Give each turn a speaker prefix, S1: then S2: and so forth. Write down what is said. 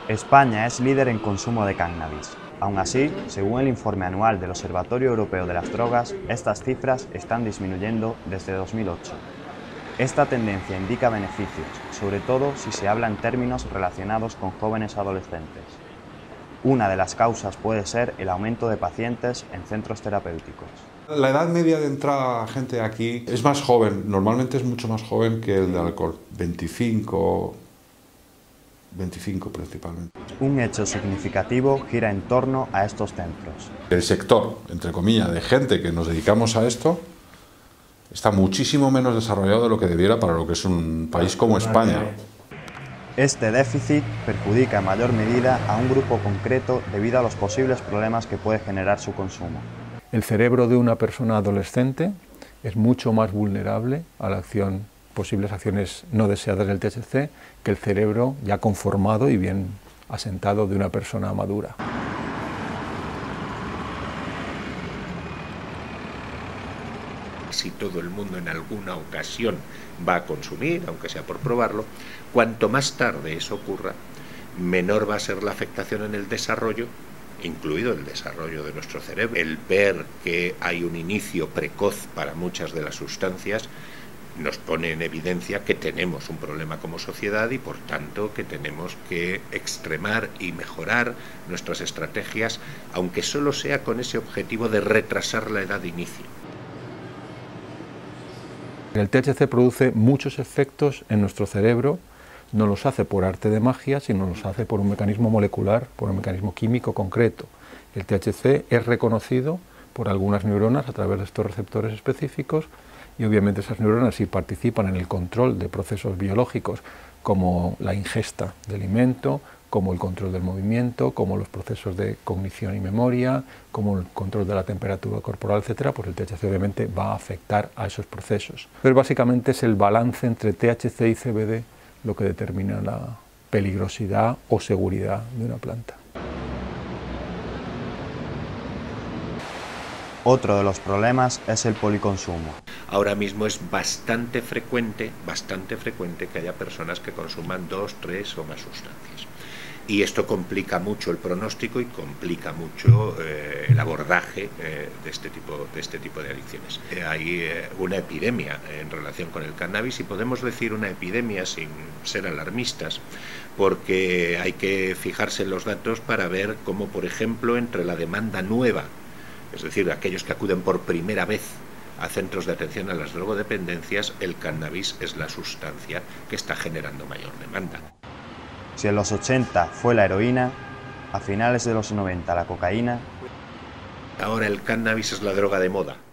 S1: España es líder en consumo de cannabis. Aún así, según el informe anual del Observatorio Europeo de las Drogas, estas cifras están disminuyendo desde 2008. Esta tendencia indica beneficios, sobre todo si se habla en términos relacionados con jóvenes adolescentes. Una de las causas puede ser el aumento de pacientes en centros terapéuticos.
S2: La edad media de entrada a gente aquí es más joven, normalmente es mucho más joven que el de alcohol, 25 principalmente.
S1: Un hecho significativo gira en torno a estos centros.
S2: El sector, entre comillas, de gente que nos dedicamos a esto, está muchísimo menos desarrollado de lo que debiera para lo que es un país como España.
S1: Este déficit perjudica en mayor medida a un grupo concreto debido a los posibles problemas que puede generar su consumo.
S3: El cerebro de una persona adolescente es mucho más vulnerable a la acción, posibles acciones no deseadas del THC que el cerebro ya conformado y bien asentado de una persona madura.
S4: Si todo el mundo en alguna ocasión va a consumir, aunque sea por probarlo, cuanto más tarde eso ocurra, menor va a ser la afectación en el desarrollo, incluido el desarrollo de nuestro cerebro. El ver que hay un inicio precoz para muchas de las sustancias nos pone en evidencia que tenemos un problema como sociedad y por tanto que tenemos que extremar y mejorar nuestras estrategias, aunque solo sea con ese objetivo de retrasar la edad de inicio.
S3: El THC produce muchos efectos en nuestro cerebro, no los hace por arte de magia, sino los hace por un mecanismo molecular, por un mecanismo químico concreto. El THC es reconocido por algunas neuronas a través de estos receptores específicos y obviamente esas neuronas sí participan en el control de procesos biológicos como la ingesta de alimento, como el control del movimiento, como los procesos de cognición y memoria, como el control de la temperatura corporal, etcétera, pues el THC obviamente va a afectar a esos procesos. Pero básicamente es el balance entre THC y CBD lo que determina la peligrosidad o seguridad de una planta.
S1: Otro de los problemas es el policonsumo.
S4: Ahora mismo es bastante frecuente que haya personas que consuman 2, 3 o más sustancias. Y esto complica mucho el pronóstico y complica mucho el abordaje de este tipo de adicciones. Hay una epidemia en relación con el cannabis y podemos decir una epidemia sin ser alarmistas, porque hay que fijarse en los datos para ver cómo, por ejemplo, entre la demanda nueva, es decir, aquellos que acuden por primera vez a centros de atención a las drogodependencias, el cannabis es la sustancia que está generando mayor demanda.
S1: Si en los 80 fue la heroína, a finales de los 90 la cocaína.
S4: Ahora el cannabis es la droga de moda.